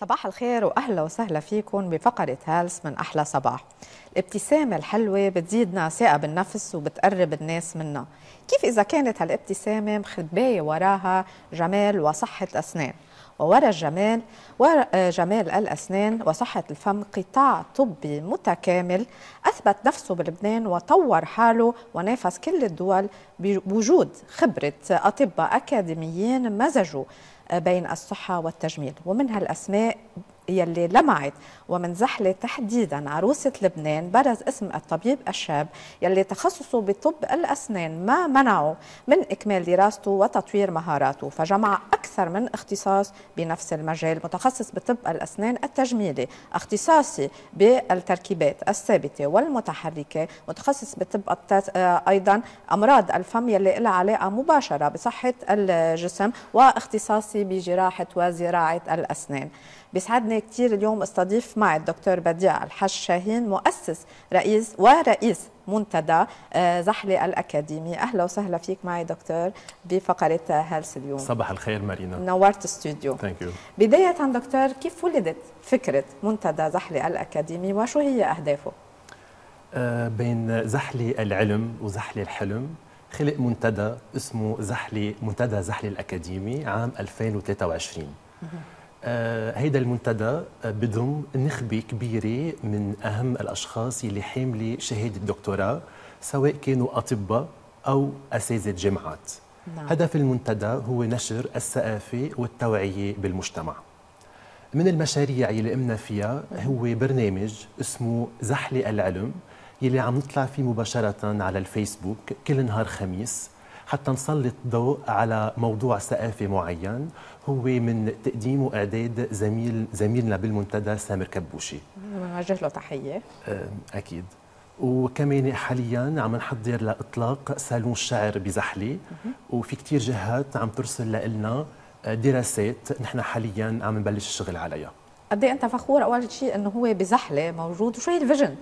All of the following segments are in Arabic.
صباح الخير وأهلا وسهلا فيكم بفقرة هالس من أحلى صباح. الابتسامة الحلوة بتزيدنا ثقة بالنفس وبتقرب الناس منا. كيف إذا كانت هالابتسامة مخباية وراها جمال وصحة أسنان؟ وورا الجمال جمال الأسنان وصحة الفم قطاع طبي متكامل أثبت نفسه بلبنان وطور حاله ونافس كل الدول بوجود خبرة أطباء أكاديميين مزجوا بين الصحة والتجميل. ومن هالأسماء يلي لمعت ومن زحلة تحديدا عروسة لبنان برز اسم الطبيب الشاب يلي تخصصه بطب الأسنان ما منعه من إكمال دراسته وتطوير مهاراته، فجمع أكثر من اختصاص بنفس المجال. متخصص بطب الأسنان التجميلي، اختصاصي بالتركيبات الثابتة والمتحركة، متخصص بطب أيضا أمراض الفم يلي لها علاقة مباشرة بصحة الجسم، واختصاصي بجراحة وزراعة الأسنان. بيسعدني كثير اليوم استضيف معي الدكتور بديع الحج شاهين، مؤسس ورئيس منتدى زحلة الأكاديمي. أهلا وسهلا فيك معي دكتور بفقرة هالس اليوم. صباح الخير مارينا، نورت الاستوديو. بداية دكتور، كيف ولدت فكرة منتدى زحلة الأكاديمي وشو هي أهدافه؟ بين زحلة العلم وزحلة الحلم خلق منتدى اسمه منتدى زحلة الأكاديمي عام 2023. هيدا المنتدى بضم نخبة كبيرة من أهم الأشخاص اللي حاملة شهادة دكتوراه، سواء كانوا أطباء أو أساتذة جامعات. نعم. هدف المنتدى هو نشر الثقافة والتوعية بالمجتمع. من المشاريع اللي قمنا فيها هو برنامج اسمه زحلة العلم، يلي عم نطلع فيه مباشرة على الفيسبوك كل نهار خميس حتى نسلط ضوء على موضوع ثقافي معين، هو من تقديم وإعداد زميلنا بالمنتدى سامر كبوشي. نوجه له تحية. أكيد. وكمان حاليا عم نحضر لإطلاق صالون شعر بزحلة، وفي كتير جهات عم ترسل لنا دراسات نحن حاليا عم نبلش الشغل عليها. قد ايه انت فخور اول شيء انه هو بزحله موجود، وشو هي الفيجن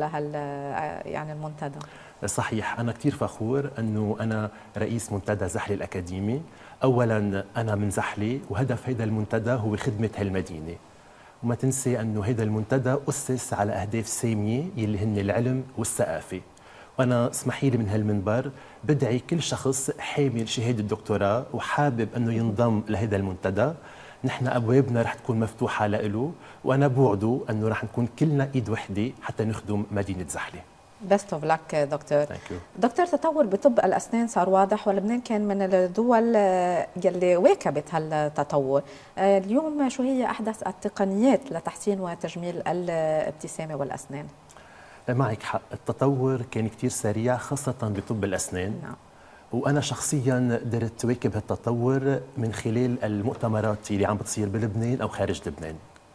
يعني المنتدى؟ صحيح، انا كثير فخور انه انا رئيس منتدى زحله الاكاديمي. اولا انا من زحله، وهدف هذا المنتدى هو خدمه هالمدينه. وما تنسي انه هذا المنتدى اسس على اهداف ساميه يلي هن العلم والثقافه. وانا اسمحي لي من هالمنبر بدعي كل شخص حامل شهاده دكتوراه وحابب انه ينضم لهذا المنتدى، نحن ابوابنا رح تكون مفتوحه له، وانا بوعده انه رح نكون كلنا ايد وحده حتى نخدم مدينه زحله. بيست اوف لك دكتور. دكتور، تطور بطب الاسنان صار واضح، ولبنان كان من الدول يلي واكبت هالتطور. اليوم شو هي احدث التقنيات لتحسين وتجميل الابتسامه والاسنان؟ معك حق، التطور كان كثير سريع خاصه بطب الاسنان. نعم. وأنا شخصياً قدرت واكب هالتطور من خلال المؤتمرات اللي عم بتصير بلبنان أو خارج لبنان.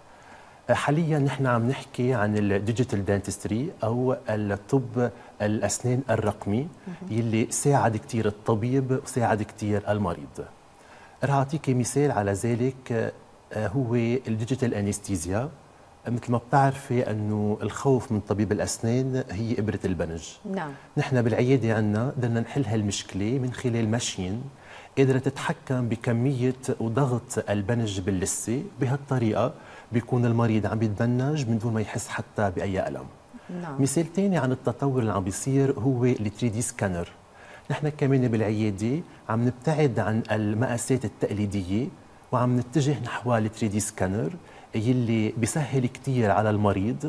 حالياً نحن عم نحكي عن الديجيتال دانتستري أو الطب الأسنان الرقمي، يلي ساعد كتير الطبيب وساعد كتير المريض. رح أعطيك مثال على ذلك، هو الديجيتال أنستيزيا. مثل ما بتعرفي أنه الخوف من طبيب الأسنان هي إبرة البنج. نعم. نحن بالعيادة عنا بدنا نحل هالمشكلة من خلال ماشين قادرة تتحكم بكمية وضغط البنج باللثة. بهالطريقة بيكون المريض عم يتبنج من دون ما يحس حتى بأي ألم. نعم. مثال ثاني عن التطور اللي عم بيصير هو ال 3D سكانر. نحن كمان بالعيادة عم نبتعد عن المقاسات التقليدية وعم نتجه نحو ال 3D سكانر، يلي بيسهل كتير على المريض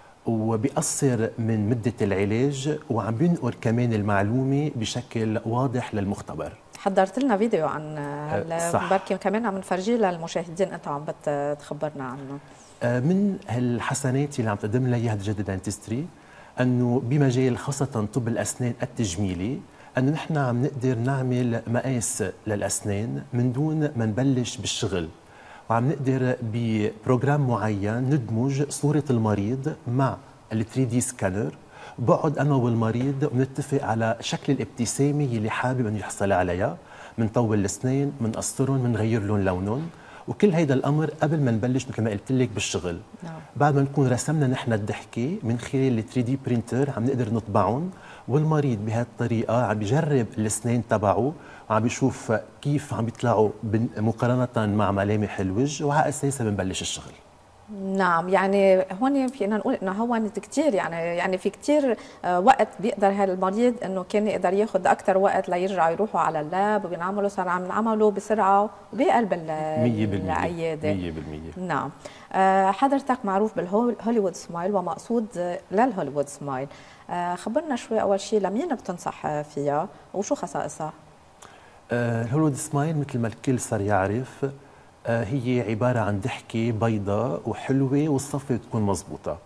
وبيقصر من مدة العلاج، وعم بينقل كمان المعلومة بشكل واضح للمختبر. حضرت لنا فيديو عن بركي كمان عم نفرجيه للمشاهدين، انت عم بتخبرنا عنه. من هالحسنات اللي عم تقدم لنا اياها ديجيتال دانتستري انه بمجال خاصة طب الاسنان التجميلي، انه نحن عم نقدر نعمل مقاس للاسنان من دون ما نبلش بالشغل، وعم نقدر ببروجرام معين ندمج صورة المريض مع ال 3D سكانر. بقعد أنا والمريض ونتفق على شكل الابتسامة اللي حابب أن يحصل عليها، منطول الأسنان، منقصرهم، منغير لونهم، وكل هيدا الأمر قبل ما نبلش مثل ما قلت لك بالشغل. نعم. بعد ما نكون رسمنا نحن الضحكة من خلال ال 3D برينتر عم نقدر نطبعهم، والمريض بهالطريقة عم بيجرب الأسنان تبعه وعم بيشوف كيف عم بيطلعوا مقارنة مع ملامح الوجه، وعلى أساسها بنبلش الشغل. نعم، يعني هون فينا نقول انه هونت كثير، يعني في كثير وقت بيقدر هذا المريض انه كان يقدر ياخذ اكثر وقت ليرجعوا يروحوا على اللاب وبينعملوا، صار عم نعملوا بسرعه وبقلب 100% العياده. 100%. نعم. حضرتك معروف بالهوليوود سمايل ومقصود للهوليوود سمايل. خبرنا شوي اول شيء لمين بتنصح فيها وشو خصائصها؟ الهوليوود سمايل مثل ما الكل صار يعرف هي عبارة عن ضحكة بيضاء وحلوة والصفة بتكون مضبوطة.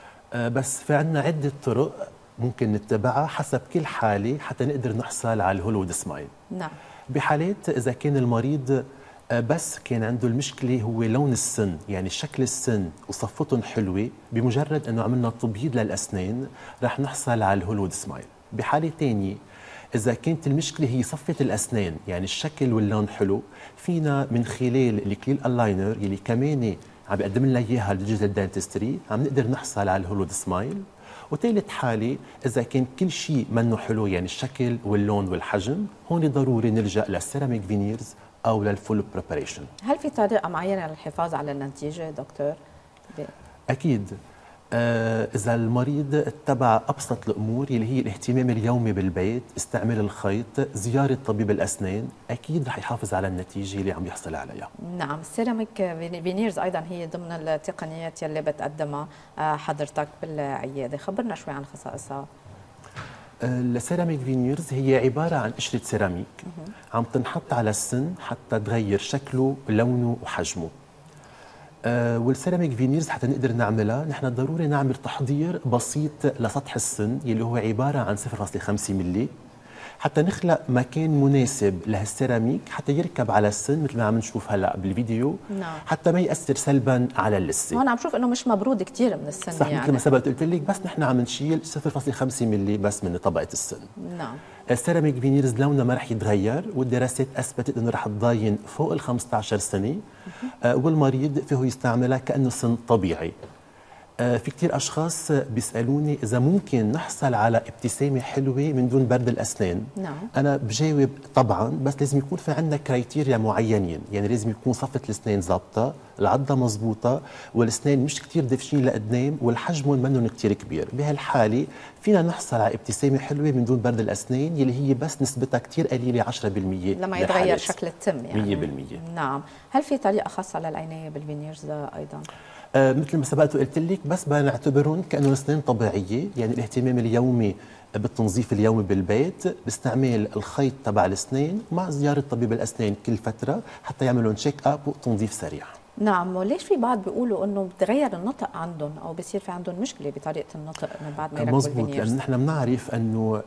بس في عنا عدة طرق ممكن نتبعها حسب كل حالة حتى نقدر نحصل على الهوليوود سمايل. نعم. بحالات إذا كان المريض بس كان عنده المشكلة هو لون السن، يعني شكل السن وصفتهم حلوة، بمجرد أنه عملنا تبييض للأسنان رح نحصل على الهوليوود سمايل. بحالة تانية إذا كانت المشكلة هي صفة الأسنان، يعني الشكل واللون حلو، فينا من خلال الكليل ألاينر يلي كمان عم بيقدم لنا إياها الديجيتال دانتستري عم نقدر نحصل على الهوليوود سمايل. وثالث حالة إذا كان كل شيء منه حلو، يعني الشكل واللون والحجم، هون ضروري نلجأ للسيراميك فينيرز أو للفول بريباريشن. هل في طريقة معينة للحفاظ على النتيجة دكتور؟ أكيد. إذا المريض اتبع أبسط الأمور اللي هي الاهتمام اليومي بالبيت، استعمال الخيط، زيارة طبيب الأسنان، أكيد رح يحافظ على النتيجة اللي عم يحصل عليها. نعم، السيراميك فينيرز أيضا هي ضمن التقنيات يلي بتقدمها حضرتك بالعيادة. خبرنا شوي عن خصائصها. السيراميك فينيرز هي عبارة عن قشرة سيراميك عم تنحط على السن حتى تغير شكله لونه وحجمه. والسيراميك فينيرز حتى نقدر نعملها نحن ضروري نعمل تحضير بسيط لسطح السن اللي هو عبارة عن 0.5 ملي حتى نخلق مكان مناسب لهالسيراميك حتى يركب على السن مثل ما عم نشوف هلا بالفيديو. نعم. حتى ما يأثر سلبا على اللثة. هون عم شوف انه مش مبرود كثير من السن، صح، يعني مثل ما سبق قلت لك بس نحن عم نشيل 0.5 ملي بس من طبقة السن. نعم. السيراميك فينيرز لونها ما رح يتغير، والدراسات اثبتت انه رح تضاين فوق ال 15 سنه. والمريض فيه يستعملها كانه سن طبيعي. في كثير اشخاص بيسالوني اذا ممكن نحصل على ابتسامه حلوه من دون برد الاسنان. نعم. انا بجاوب طبعا، بس لازم يكون في عندنا كرايتيريا معينين، يعني لازم يكون صفه الاسنان ضابطه، العضه مضبوطه، والاسنان مش كثير دافشين لقدام، والحجم منهم كثير كبير. بهالحاله فينا نحصل على ابتسامه حلوه من دون برد الاسنان يلي هي بس نسبتها كثير قليله 10% لما يتغير شكل التم، يعني 100%. نعم. هل في طريقه خاصه للعنايه بالفينيرز ايضا؟ مثل ما سبقت وقلت لك، بس بنعتبرهم كانه اسنان طبيعيه، يعني الاهتمام اليومي بالتنظيف اليومي بالبيت باستعمال الخيط تبع الاسنان مع زياره طبيب الاسنان كل فتره حتى يعملوا تشيك اب وتنظيف سريع. نعم. وليش في بعض بيقولوا انه بتغير النطق عندهم او بصير في عندهم مشكله بطريقه النطق من بعد ما يركبوا الفينيرز؟ مزبوط، لان نحن بنعرف انه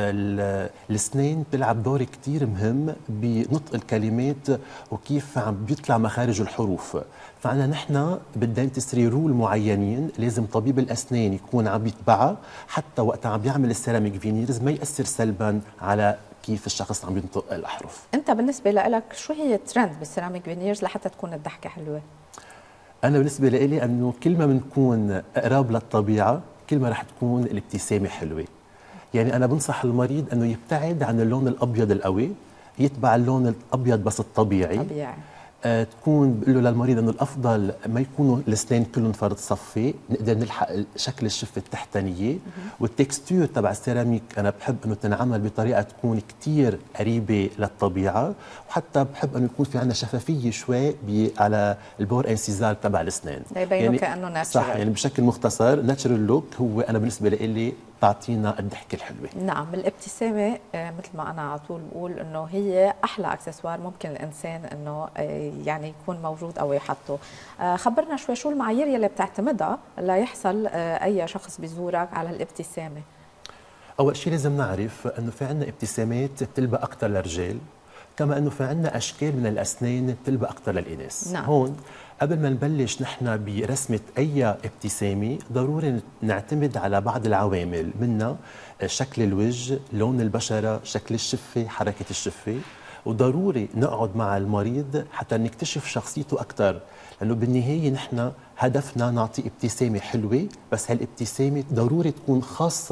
الاسنان بتلعب دور كثير مهم بنطق الكلمات وكيف عم بيطلع مخارج الحروف. فعنا نحن بالدنتستري رول معينين لازم طبيب الاسنان يكون عم يتبعها حتى وقت عم بيعمل السيراميك فينيرز ما ياثر سلبا على كيف الشخص عم ينطق الاحرف. انت بالنسبه لك شو هي الترند بالسيراميك فينيرز لحتى تكون الضحكه حلوه؟ انا بالنسبه لي انه كل ما بنكون قراب للطبيعه كل ما رح تكون الابتسامه حلوه. يعني انا بنصح المريض انه يبتعد عن اللون الابيض القوي، يتبع اللون الابيض بس الطبيعي. تكون بقول له للمريض انه الافضل ما يكونوا الاسنان كلهم فرد صفي، نقدر نلحق شكل الشفه التحتانيه. والتكستور تبع السيراميك انا بحب انه تنعمل بطريقه تكون كثير قريبه للطبيعه، وحتى بحب انه يكون في عندنا شفافيه شوي على البور انسيزال تبع الاسنان، يبينوا يعني كانه ناتشرال. صح، يعني بشكل مختصر ناتشرال لوك هو انا بالنسبه لي تعطينا الضحكه الحلوه. نعم، الابتسامه مثل ما انا على طول بقول انه هي احلى اكسسوار ممكن الانسان انه يعني يكون موجود او يحطه. خبرنا شوي شو المعايير يلي بتعتمدها ليحصل اي شخص بيزورك على الابتسامه؟ اول شيء لازم نعرف انه في عندنا ابتسامات بتلبق اكثر للرجال، كما انه في عندنا اشكال من الاسنان بتلبق اكثر للاناث. نعم. هون قبل ما نبلش نحن برسمه اي ابتسامه ضروري نعتمد على بعض العوامل، منها شكل الوجه، لون البشره، شكل الشفه، حركه الشفه. وضروري نقعد مع المريض حتى نكتشف شخصيته اكثر، لانه بالنهايه نحن هدفنا نعطي ابتسامه حلوه، بس هالابتسامه ضروري تكون خاصه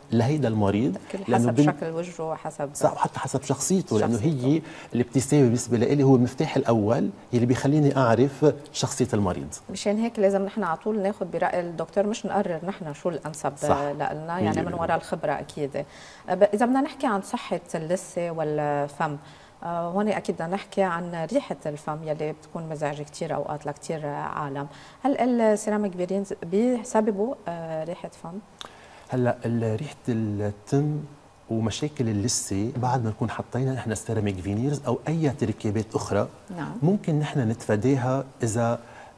لهيدا المريض، حسب شكل وجهه وحسب صح، وحتى حسب شخصيته، لانه هي الابتسامه بالنسبه لي هو المفتاح الاول يلي بيخليني اعرف شخصيه المريض. مشان هيك لازم نحن على طول ناخذ براي الدكتور، مش نقرر نحن شو الانسب لنا، يعني من وراء الخبره اكيد. اذا بدنا نحكي عن صحه اللثه والفم، هون اكيد بدنا نحكي عن ريحه الفم يلي بتكون مزعجه كثير اوقات لكثير عالم. هل السيراميك بيسببوا ريحه فم؟ هلا ريحه التم ومشاكل اللثه بعد ما نكون حطينا نحن سيراميك فينيرز او اي تركيبات اخرى، نعم. ممكن نحن نتفاداها اذا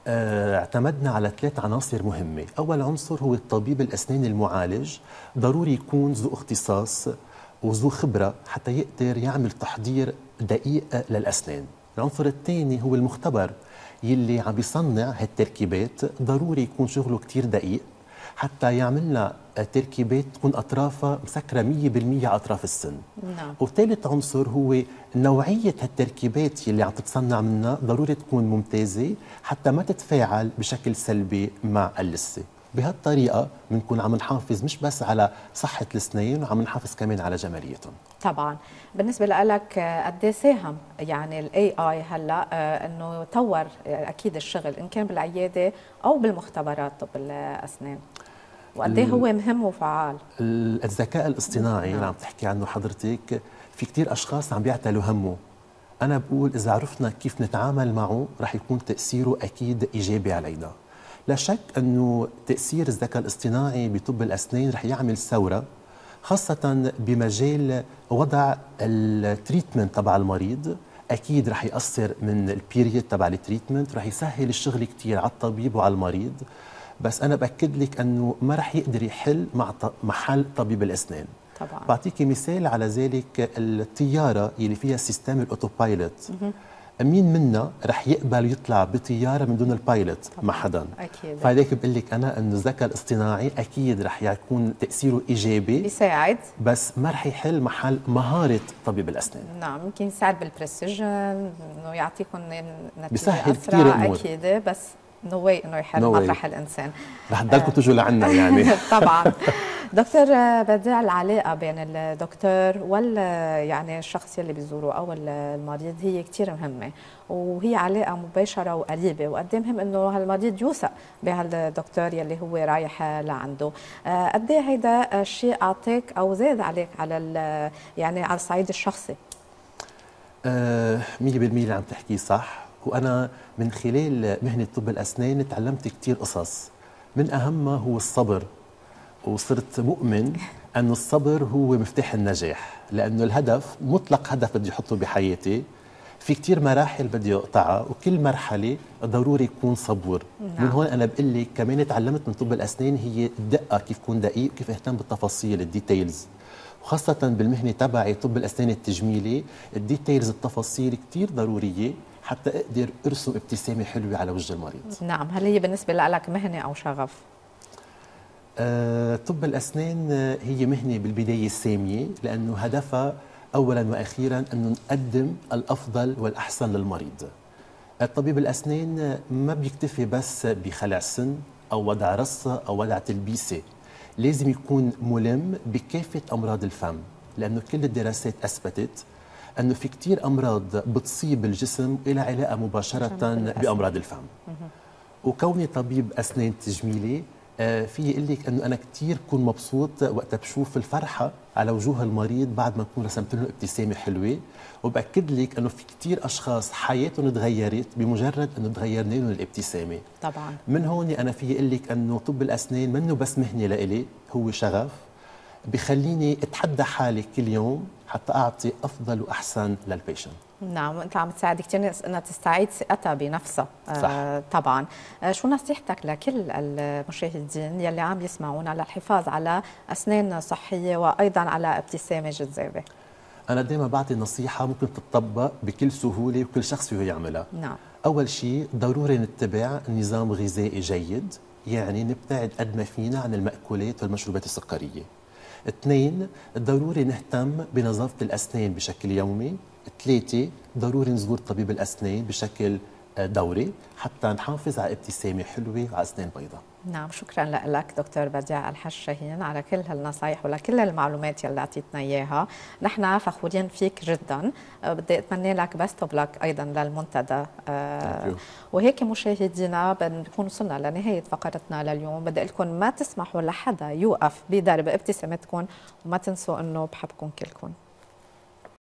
اعتمدنا على 3 عناصر مهمه. اول عنصر هو الطبيب الاسنان المعالج، ضروري يكون ذو اختصاص وذو خبره حتى يقدر يعمل تحضير دقيق للاسنان. العنصر الثاني هو المختبر يلي عم بيصنع هالتركيبات، ضروري يكون شغله كثير دقيق حتى يعمل لنا تركيبات تكون اطرافها مسكره 100% على اطراف السن. نعم. وثالث عنصر هو نوعيه هالتركيبات اللي عم تتصنع منها، ضروري تكون ممتازه حتى ما تتفاعل بشكل سلبي مع اللثه. بهالطريقه بنكون عم نحافظ مش بس على صحه الاسنان، وعم نحافظ كمان على جماليتهم. طبعا. بالنسبه لك قد ايه ساهم يعني الاي اي هلا انه طور اكيد الشغل ان كان بالعياده او بالمختبرات طب الاسنان، وقد ايه هو مهم وفعال؟ الذكاء الاصطناعي اللي عم تحكي عنه حضرتك، في كثير اشخاص عم بيعتلوا همه. انا بقول اذا عرفنا كيف نتعامل معه رح يكون تاثيره اكيد ايجابي علينا. لا شك انه تاثير الذكاء الاصطناعي بطب الاسنان رح يعمل ثوره، خاصه بمجال وضع التريتمنت تبع المريض. اكيد رح ياثر من البيريد تبع التريتمنت، رح يسهل الشغل كثير على الطبيب وعلى المريض. بس انا باكد لك انه ما رح يقدر يحل محل طبيب الاسنان. طبعا. بعطيكي مثال على ذلك، الطياره اللي فيها سيستم الاوتوبايلوت، مين منا رح يقبل يطلع بطياره من دون البايلوت؟ ما حدا. اكيد. فهيك بقول لك انا انه الذكاء الاصطناعي اكيد رح يكون تاثيره ايجابي، بيساعد، بس ما رح يحل محل مهاره طبيب الاسنان. نعم، يمكن يساعد بالبريسيجن، انه يعطيكم نتيجه بيسهل كثير امور اكيد، بس نو واي انه يحل مطرح الانسان. رح تضلكم تجوا لعنا يعني. طبعا. دكتور بديع، العلاقه بين الدكتور يعني الشخص اللي بيزوره او المريض هي كثير مهمه، وهي علاقه مباشره وقريبه، وقد مهم انه هالمريض يوثق بهالدكتور يلي هو رايح لعنده. قد ايه هيدا الشيء اعطاك او زاد عليك على يعني على الصعيد الشخصي؟ 100% اللي عم تحكيه صح. وأنا من خلال مهنة طب الأسنان تعلمت كتير قصص، من أهمها هو الصبر. وصرت مؤمن أن الصبر هو مفتاح النجاح، لأنه الهدف مطلق هدف بدي أحطه بحياتي، في كتير مراحل بدي أقطعها، وكل مرحلة ضروري يكون صبور. من هون أنا بقول لك كمان تعلمت من طب الأسنان هي الدقة، كيف كون دقيق، كيف أهتم بالتفاصيل الديتيلز، وخاصة بالمهنة تبعي طب الأسنان التجميلي، الديتيلز التفاصيل كتير ضرورية حتى أقدر أرسم ابتسامة حلوة على وجه المريض. نعم. هل هي بالنسبة لك مهنة أو شغف؟ طب الأسنان هي مهنة بالبداية سامية، لأنه هدفها أولا وأخيرا أنه نقدم الأفضل والأحسن للمريض. الطبيب الأسنان ما بيكتفي بس بخلع سن أو وضع رصة أو وضع تلبيسة، لازم يكون ملم بكافة أمراض الفم، لأنه كل الدراسات أثبتت أنه في كتير أمراض بتصيب الجسم إلى علاقة مباشرة بأمراض الفم. وكوني طبيب أسنان تجميلي في يقول لك أنه أنا كتير كون مبسوط وقت بشوف الفرحة على وجوه المريض بعد ما نكون رسمت له ابتسامة حلوة، وبأكد لك أنه في كتير أشخاص حياتهم تغيرت بمجرد أنه تغيرنا لهم الابتسامة. طبعا. من هون أنا في يقول لك أنه طب الأسنان منه بس مهنة لإلي، هو شغف بخليني اتحدى حالي كل يوم حتى اعطي افضل واحسن للبيشنت. نعم، وانت عم تساعد كثير ناس انها تستعيد ثقتها بنفسها. صح. طبعا. شو نصيحتك لكل المشاهدين يلي عم يسمعونا للحفاظ على اسنان صحيه وايضا على ابتسامه جذابه؟ انا دائما بعطي نصيحه ممكن تطبق بكل سهوله وكل شخص فيه يعملها. نعم. اول شيء ضروري نتبع نظام غذائي جيد، يعني نبتعد قد ما فينا عن المأكولات والمشروبات السكريه. 2 ضروري نهتم بنظافة الأسنان بشكل يومي. 3 ضروري نزور طبيب الأسنان بشكل دوري حتى نحافظ على ابتسامة حلوة وعلى أسنان بيضاء. نعم، شكرا لك دكتور بديع الحج شاهين على كل هالنصايح ولكل المعلومات يلي اعطيتنا اياها. نحن فخورين فيك جدا، بدي اتمنى لك بيست اوف لك ايضا للمنتدى. وهيك مشاهدينا بنكون وصلنا لنهايه فقرتنا لليوم. بدي لكم ما تسمحوا لحدا يوقف بدرب ابتسامتكم، وما تنسوا انه بحبكم كلكم.